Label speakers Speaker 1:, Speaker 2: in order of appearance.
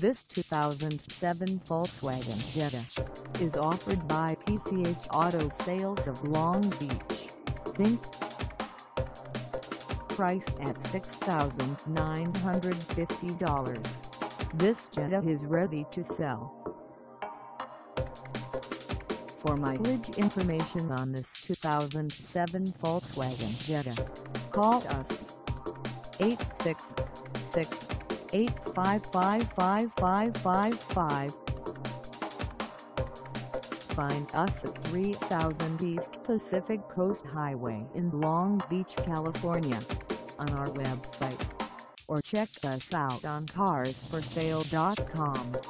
Speaker 1: This 2007 Volkswagen Jetta is offered by PCH Auto Sales of Long Beach, Inc. Price at $6,950. This Jetta is ready to sell. For mileage information on this 2007 Volkswagen Jetta, call us 866-855-5555. Find us at 3000 East Pacific Coast Highway in Long Beach, California, on our website, or check us out on carsforsale.com.